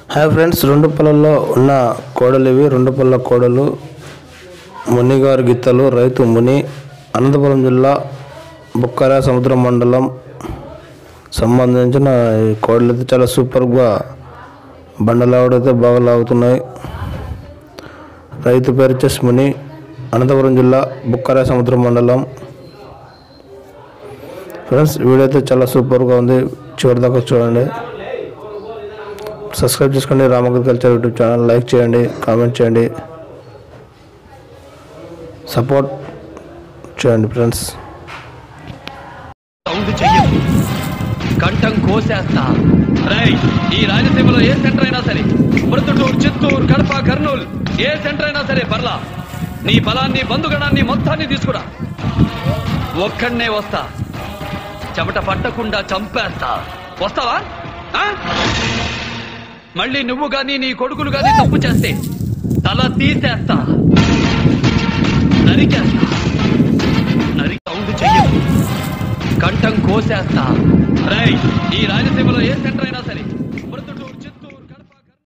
Hi friends, రెండు పొలాల్లో ఉన్న కోడలు ఇవి. రెండు పొలాల కోడలు మునిగారు గిత్తలు. రైతు ముని. అనంతపురం జిల్లా బుక్కరా సముద్రం మండలం సంబంధించిన ఈ కోడలు అయితే చాలా సూపర్గా బండలావుడైతే బాగా లాగుతున్నాయి. రైతు పేరు వచ్చేసి ముని. అనంతపురం జిల్లా బుక్కరా సముద్రం మండలం. ఫ్రెండ్స్, వీడియో అయితే చాలా సూపర్గా ఉంది. చివరిదాకా చూడండి. సబ్స్క్రైబ్ చేసుకోండి Ram agriculture YouTube channel. Like చేయండి, కామెంట్ చేయండి, సపోర్ట్ చేయండి ఫ్రెండ్స్. కంఠం కోసేస్తా. ఈ రాయలసీమలో ఏ సెంటర్ అయినా సరే, మృతుటూరు, చిత్తూరు, కడప, కర్నూలు, ఏ సెంటర్ అయినా సరే పర్లా. నీ బలాన్ని, బంధుగణాన్ని మొత్తాన్ని తీసుకురా. ఒక్కడనే వస్తా. చెమట పట్టకుండా చంపేస్తా. వస్తావా? మళ్ళీ నువ్వు గాని నీ కొడుకులు గాని తప్పు చేస్తే తల తీసేస్తా, నరికేస్తా. సౌండ్ చెయ్యకు, కంఠం కోసేస్తా. ఈ రాయలసీమలో ఏ సెంటర్ అయినా సరే